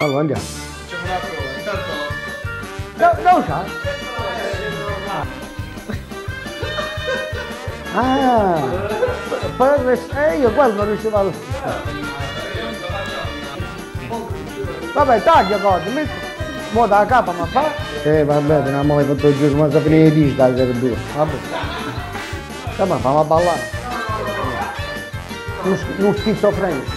Allora andiamo. Facciamo una prova, intanto... Dove c'è? Io qua non riuscivo a... Vabbè, taglia cosa, metti... Mo da capa ma fa? Vabbè, teniamo le fatto giù, ma sapere di sta per due. Vabbè. Ma fammi ballare. Non schizofrenico.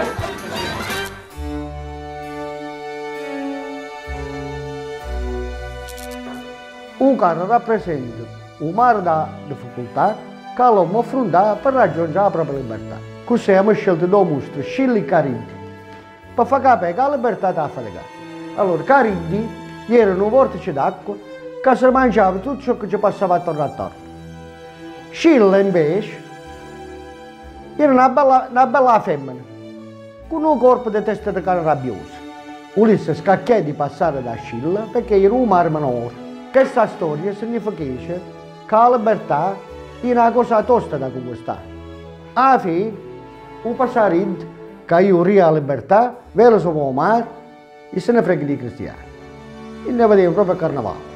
Un carro rappresenta un mare di difficoltà che l'uomo affronta per raggiungere la propria libertà. Così abbiamo scelto due mostri, Scilla e Cariddi, per far capire che la libertà è faticata. Allora, Cariddi erano un vortice d'acqua che si mangiava tutto ciò che ci passava attorno a torno. Scilla, invece, era una bella femmina, con un corpo di testa di cane rabbiosa. Ulisse scacchiò di passare da Scilla perché era un mare minore. Questa storia significa che la libertà è una cosa tosta da conquistare. Alla fine, un passarinto che ha la libertà, vede il suo mare e se ne frega di cristiani. E ne vedeva proprio a carnevale.